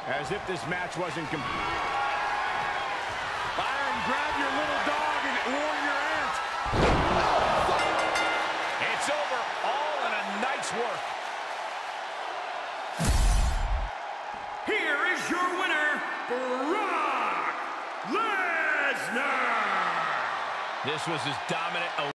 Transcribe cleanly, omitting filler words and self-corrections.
As if this match wasn't complete. Byron, grab your little dog and warn your aunt. It's over, all in a night's work. Here is your winner, Brock Lesnar. This was as dominant a